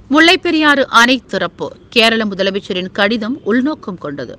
முல்லைப்பெரியாறு அணை திறப்பு கேரள முதலமைச்சரின் கடிதம் உள்நோக்கம் கொண்டது.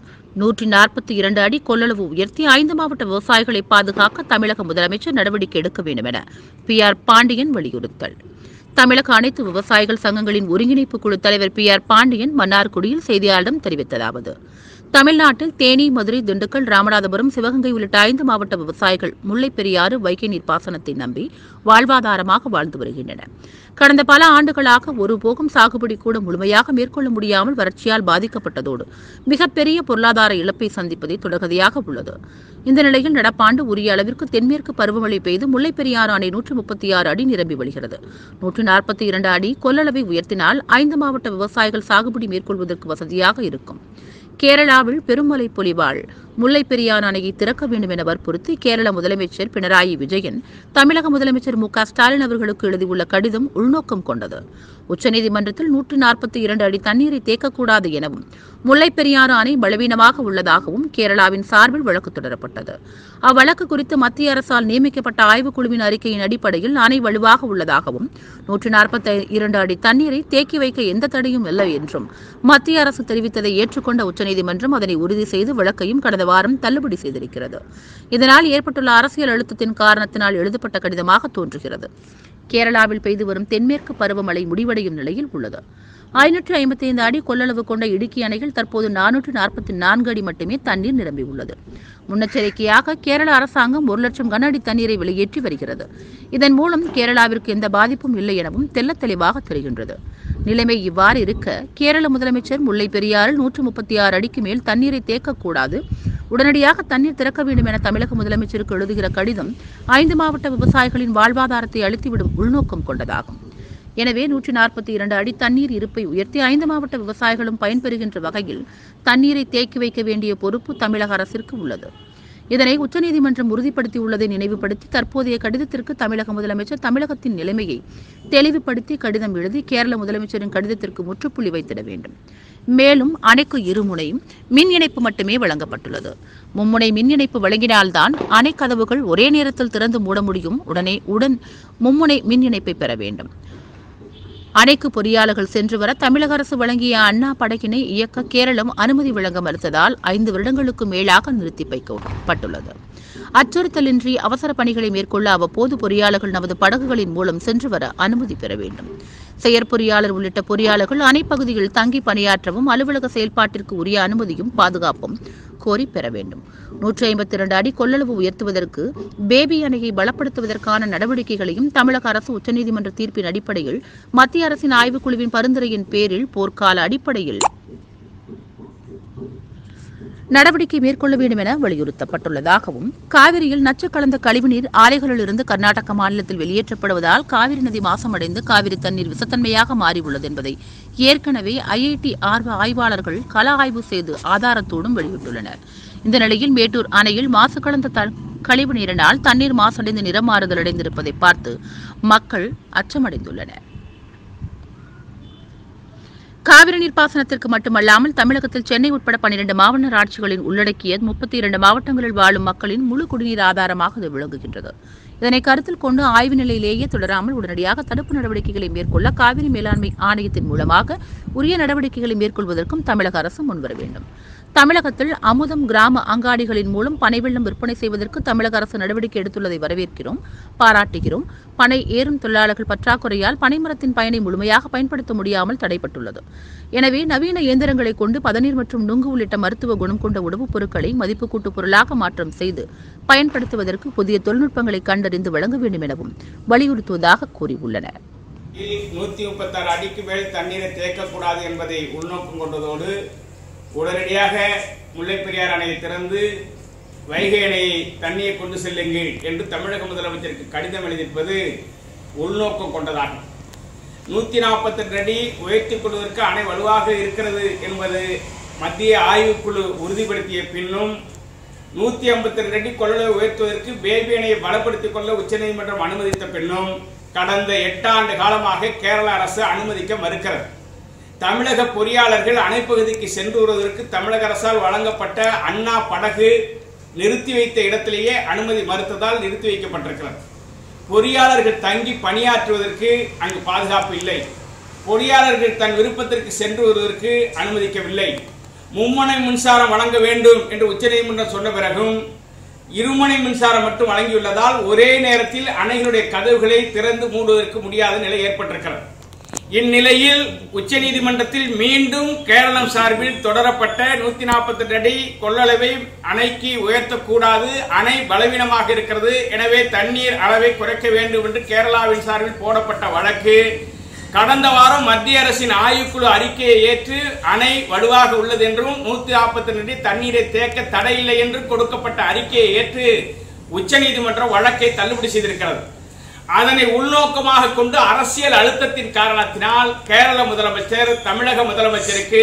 142 அடி கொள்ளளவு உயர்த்தி 5 மாவட்ட விவசாயிகளை பாதுகாக்க தமிழக முதலமைச்சர் நடவடிக்கை எடுக்க வேண்டும் என PR பாண்டியன் வலியுறுத்தல். தமிழக அனைத்து விவசாயிகள் சங்கங்களின் ஒருங்கிணைப்பு குழு தலைவர் PR பாண்டியன் மன்னார்குடியில் செய்தியாளரிடம் தெரிவித்ததாவது: தமிழ்நாட்டில் தேனி, மதுரை, திண்டுக்கல், ராமநாதபுரம், சிவகங்கை உள்ளிட்ட 5 மாவட்ட விவசாயிகள் முல்லைப்பெரியாறு வைகை நீர் பாசனத்தை நம்பி வாழ்வாதாரமாக வாழ்ந்து வருகின்றனர். கடந்த பல ஆண்டுகளாக ஒரு போகம் சாகுபடி கூட முழுமையாக மேற்கொள்ள முடியாமல் வறட்சியால் பாதிக்கப்பட்டதோடு மிகப்பெரிய பொருளாதார இழப்பை சந்திப்பதை தொடர்கதையாக உள்ளது. இந்த நிலையில் நடப்பாண்டு உரிய அளவிற்கு தென்மேற்கு பருவமழை பெய்து முல்லைப்பெரியாறு அணை 136 அடி நிரம்பி வழிகிறது. 142 அடி கொள்ளளவை உயர்த்தினால் 5 மாவட்ட விவசாயிகள் சாகுபடி மேற்கொள்வதற்கு வசதியாக இருக்கும். கேரளாவில் பெருமழை பொழிவால் முல்லைப்பெரியாறு அணையை திறக்க வேண்டும் என வற்புறுத்தி கேரள முதலமைச்சர் பினராயி விஜயன் தமிழக முதலமைச்சர் மு.க.ஸ்டாலின் அவர்களுக்கு எழுதியுள்ள கடிதம் உள்நோக்கம் கொண்டது. உச்சநீதிமன்றத்தில் 142 அடி தண்ணீரை தேக்கக்கூடாது எனவும் முல்லைப்பெரியாறு அணை பலவீனமாக உள்ளதாகவும் கேரளாவின் சார்பில் வழக்கு தொடரப்பட்டது. அவ்வழக்கு குறித்து மத்திய அரசால் நியமிக்கப்பட்ட ஆய்வுக்குழுவின் அறிக்கையின் அடிப்படையில் அணை வலுவாக உள்ளதாகவும் 142 அடி தண்ணீரை தேக்கி வைக்க எந்த தடையும் இல்லை என்றும் மத்திய அரசு தெரிவித்ததை ஏற்றுக்கொண்ட உச்சநீதிமன்றம் அதனை உறுதி செய்து வழக்கையும் கடந்த வாரம் தள்ளுபடி செய்திருக்கிறது. இதனால் ஏற்பட்டுள்ள அரசியல் அழுத்தத்தின் காரணத்தினால் எழுதப்பட்ட கடிதமாக தோன்றுகிறது. கேரளாவில் பெய்து வரும் தென்மேற்கு பருவமழை முடிவடையும் நிலையில் உள்ளது. 555 அடி கொள்ளளவு கொண்ட இடுக்கி அணையில் தற்போது 444 அடி மட்டுமே தண்ணீர் நிரம்பியுள்ளது. முன்னெச்சரிக்கையாக கேரள அரசாங்கம் 1 லட்சம் கன அடி தண்ணீரை வெளியேற்றி வருகிறது. இதன் மூலம் கேரளாவிற்கு எந்த பாதிப்பும் இல்லை எனவும் தெள்ளத் தெளிவாக தெரிகின்றது. நிலைமை இவ்வாறு இருக்க கேரள முதலமைச்சர் முல்லைப்பெரியாறில் 136 அடிக்கு மேல் தண்ணீரை தேக்கக்கூடாது, உடனடியாக தண்ணீர் திறக்க வேண்டும் என தமிழக முதலமைச்சருக்கு எழுதுகிற கடிதம் 5 மாவட்ட விவசாயிகளின் வாழ்வாதாரத்தை அழித்துவிடும் உள்நோக்கம் கொண்டதாகும். எனவே 142 அடி தண்ணீர் இருப்பை உயர்த்தி 5 மாவட்ட விவசாயிகளும் பயன்பெறுகின்ற வகையில் தண்ணீரை தேக்கி வைக்க வேண்டிய பொறுப்பு தமிழக அரசிற்கு உள்ளது. இதனை உச்சநீதிமன்றம் உறுதிப்படுத்தியுள்ளதை நினைவுபடுத்தி தற்போதைய கடிதத்திற்கு தமிழக முதலமைச்சர் தமிழகத்தின் நிலைமையை தெளிவுபடுத்தி கடிதம் எழுதி கேரள முதலமைச்சரின் கடிதத்திற்கு முற்றுப்புள்ளி வைத்திட வேண்டும். மேலும் அணைக்கு இருமுனையும் மின் இணைப்பு மட்டுமே வழங்கப்பட்டுள்ளது. மும்முனை மின் இணைப்பு வழங்கினால்தான் அணை கதவுகள் ஒரே நேரத்தில் திறந்து மூட முடியும். உடன் மும்முனை மின் இணைப்பை பெற வேண்டும். அணைக்கு பொறியாளர்கள் சென்று வர தமிழக அரசு வழங்கிய அண்ணா படகினை இயக்க கேரளம் அனுமதி வழங்க மறுத்ததால் 5 வருடங்களுக்கு மேலாக நிறுத்தி வைக்கப்பட்டுள்ளது. அச்சுறுத்தலின்றி அவசர பணிகளை மேற்கொள்ள அவ்வப்போது பொறியாளர்கள் நமது படகுகளின் மூலம் சென்று வர அனுமதி பெற வேண்டும். செயற்பொறியாளர் உள்ளிட்ட பொறியாளர்கள் அணைப்பகுதியில் தங்கி பணியாற்றவும் அலுவலக செயல்பாட்டிற்கு உரிய அனுமதியும் பாதுகாப்பும் கோரி பெற வேண்டும். 152 அடி கொள்ளளவு உயர்த்துவதற்கு பேபி அணையை பலப்படுத்துவதற்கான நடவடிக்கைகளையும் தமிழக அரசு உச்சநீதிமன்ற தீர்ப்பின் அடிப்படையில் மத்திய அரசின் ஆய்வுக்குழுவின் பரிந்துரையின் பேரில் போர்க்கால அடிப்படையில் நடவடிக்கை மேற்கொள்ள வேண்டும் என வலியுறுத்தப்பட்டுள்ளதாகவும், காவிரியில் நச்சு கலந்த கழிவுநீர் ஆலைகளிலிருந்து கர்நாடக மாநிலத்தில் வெளியேற்றப்படுவதால் காவிரி நதி மாசமடைந்து காவிரி தண்ணீர் விஷத்தன்மையாக மாறியுள்ளது என்பதை ஏற்கனவே IIT ஆய்வாளர்கள் கள ஆய்வு செய்து ஆதாரத்தோடும் வெளியிட்டுள்ளனர். இந்த நிலையில் மேட்டூர் அணையில் மாசு கலந்த கழிவு நீரினால் தண்ணீர் மாசடைந்து நிறம் மாறுதல் அடைந்திருப்பதை பார்த்து மக்கள் அச்சமடைந்துள்ளனர். காவிரி நீர்ப்பாசனத்திற்கு மட்டுமல்லாமல் தமிழகத்தில் சென்னை உட்பட 12 மாவட்ட ஆட்சிகளின் உள்ளடக்கிய 32 மாவட்டங்களில் வாழும் மக்களின் முழு குடிநீர் ஆதாரமாக இது விளங்குகின்றது. இதனை கருத்தில் கொண்டு ஆய்வு நிலையிலேயே தொடராமல் உடனடியாக தடுப்பு நடவடிக்கைகளை மேற்கொள்ள காவிரி மேலாண்மை ஆணையத்தின் மூலமாக உரிய நடவடிக்கைகளை மேற்கொள்வதற்கும் தமிழக அரசு முன்வர வேண்டும். தமிழகத்தில் அமுதம் கிராம அங்காடிகளின் மூலம் பனை வெல்லம் விற்பனை செய்வதற்கு தமிழக அரசு நடவடிக்கை எடுத்துள்ளதை வரவேற்கிறோம், பாராட்டுகிறோம். பனை ஏறும் தொழிலாளர்கள் பற்றாக்குறையால் பனைமரத்தின் பயனை முழுமையாக பயன்படுத்த முடியாமல் தடைப்பட்டுள்ளது. எனவே நவீன இயந்திரங்களை கொண்டு பதநீர் மற்றும் நுங்கு உள்ளிட்ட மருத்துவ குணம் கொண்ட உணவுப் பொருட்களை மதிப்பு கூட்டு பொருளாக மாற்றம் செய்து பயன்படுத்துவதற்கு புதிய தொழில்நுட்பங்களை கண்டறிந்து வழங்க வேண்டும் எனவும் வலியுறுத்துவதாக கூறியுள்ளனர். 136 அடிக்கு மேல் தண்ணீரை தேக்கக்கூடாது என்பதை உள்நோக்கம் கொண்டதோடு உடனடியாக முல்லைப்பெரியாறு அணையை திறந்து வைகை அணையை தண்ணீரை கொண்டு செல்லுங்கள் என்று தமிழக முதலமைச்சருக்கு கடிதம் எழுதியிருப்பது உள்நோக்கம் கொண்டதாகும். 142 அடி உயர்த்திக் கொள்வதற்கு அணை வலுவாக இருக்கிறது என்பது மத்திய ஆய்வுக்குழு உறுதிப்படுத்திய பின்னும் 152 அடி கொள்ளளவை உயர்த்துவதற்கு பேபி அணையை பலப்படுத்திக் கொள்ள உச்சநீதிமன்றம் அனுமதித்த பின்னும் கடந்த 8 ஆண்டு காலமாக கேரள அரசு அனுமதிக்க மறுக்கிறது. தமிழக பொறியாளர்கள் அணைப்பகுதிக்கு சென்று வருவதற்கு தமிழக அரசால் வழங்கப்பட்ட அண்ணா படகு நிறுத்தி வைத்த இடத்திலேயே அனுமதி மறுத்ததால் நிறுத்தி வைக்கப்பட்டிருக்கிறது. பொறியாளர்கள் தங்கி பணியாற்றுவதற்கு அங்கு பாதுகாப்பு இல்லை. பொறியாளர்கள் தன் விருப்பத்திற்கு சென்று வருவதற்கு அனுமதிக்கவில்லை. மும்முனை மின்சாரம் வழங்க வேண்டும் என்று உச்சநீதிமன்றம் சொன்ன பிறகும் இருமுனை மின்சாரம் மட்டும் வழங்கியுள்ளதால் ஒரே நேரத்தில் அணைகளுடைய கதவுகளை திறந்து மூடுவதற்கு முடியாத நிலை ஏற்பட்டிருக்கிறது. இந்நிலையில் உச்சநீதிமன்றத்தில் மீண்டும் கேரளம் சார்பில் தொடரப்பட்ட 148 அடி கொள்ளளவை அணைக்கு உயர்த்தக்கூடாது, அணை பலவீனமாக இருக்கிறது, எனவே தண்ணீர் அளவை குறைக்க வேண்டும் என்று கேரளாவின் சார்பில் போடப்பட்ட வழக்கு கடந்த வாரம் மத்திய அரசின் ஆய்வுக்குழு அறிக்கையை ஏற்று அணை வலுவாக உள்ளது என்றும் 142 அடி தண்ணீரை தேக்க தடையில்லை என்று கொடுக்கப்பட்ட அறிக்கையை ஏற்று உச்சநீதிமன்றம் வழக்கை தள்ளுபடி செய்திருக்கிறது. அதனை உள்நோக்கமாக கொண்டு அரசியல் அழுத்தத்தின் காரணத்தினால் கேரள முதலமைச்சர் தமிழக முதலமைச்சருக்கு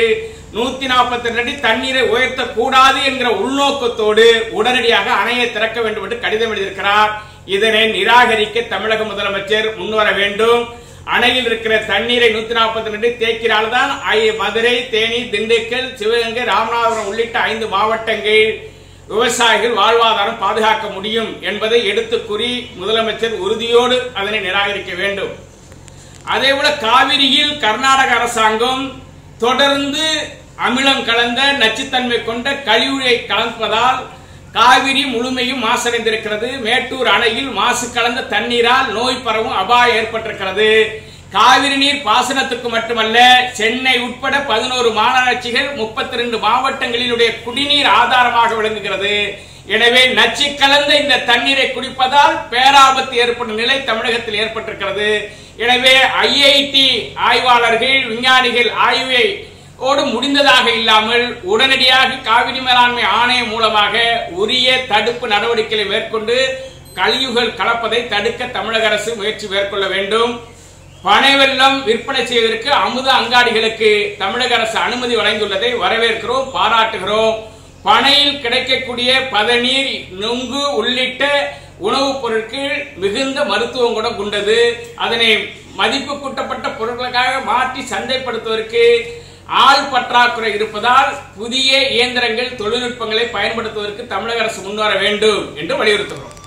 142 அடி தண்ணீரை உயர்த்தக்கூடாது என்கிற உள்நோக்கத்தோடு உடனடியாக அணையை திறக்க வேண்டும் என்று கடிதம் எழுதியிருக்கிறார். இதனை நிராகரிக்க தமிழக முதலமைச்சர் முன்வர வேண்டும். அணையில் இருக்கிற தண்ணீரை 142 அடி தேக்கினால்தான் மதுரை, தேனி, திண்டுக்கல், சிவகங்கை, ராமநாதபுரம் உள்ளிட்ட 5 மாவட்டங்கள் விவசாயிகள் வாழ்வாதாரம் பாதுகாக்க முடியும் என்பதை எடுத்து கூறி முதலமைச்சர் உறுதியோடு அதனை நிராகரிக்க வேண்டும். அதேபோல காவிரியில் கர்நாடக அரசாங்கம் தொடர்ந்து அமிலம் கலந்த நச்சுத்தன்மை கொண்ட கழிவுநீரை கலப்பதால் காவிரி முழுமையும் மாசடைந்திருக்கிறது. மேட்டூர் அணையில் மாசு கலந்த தண்ணீரால் நோய் பரவும் அபாயம் ஏற்பட்டிருக்கிறது. காவிரி நீர் பாசனத்துக்கு மட்டுமல்ல, சென்னை உட்பட 11 மாநகராட்சிகள் 32 மாவட்டங்களினுடைய குடிநீர் ஆதாரமாக விளங்குகிறது. எனவே நச்சு கலந்த இந்த தண்ணீரை குடிப்பதால் பேராபத்து ஏற்படும் நிலை தமிழகத்தில் ஏற்பட்டிருக்கிறது. எனவே ஐஐடி ஆய்வாளர்கள் விஞ்ஞானிகள் ஆய்வை முடிந்ததாக இல்லாமல் உடனடியாக காவிரி மேலாண்மை ஆணையம் மூலமாக உரிய தடுப்பு நடவடிக்கைகளை மேற்கொண்டு கழிவுகள் கலப்பதை தடுக்க தமிழக அரசு முயற்சி மேற்கொள்ள வேண்டும். பனை வெல்லம் விற்பனை செய்வதற்கு அமுத அங்காடிகளுக்கு தமிழக அரசு அனுமதி வழங்கியுள்ளதை வரவேற்கிறோம், பாராட்டுகிறோம். பனையில் கிடைக்கக்கூடிய பதநீர், நுங்கு உள்ளிட்ட உணவுப் பொருட்கள் மிகுந்த மருத்துவம் கூட கொண்டது. அதனை மதிப்பு கூட்டப்பட்ட பொருட்களுக்காக மாற்றி சந்தைப்படுத்துவதற்கு ஆள் பற்றாக்குறை இருப்பதால் புதிய இயந்திரங்கள், தொழில்நுட்பங்களை பயன்படுத்துவதற்கு தமிழக அரசு முன்வர வேண்டும் என்று வலியுறுத்துகிறோம்.